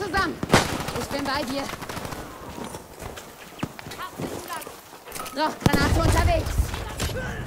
zusammen. Ich bin bei dir. Noch Granate unterwegs.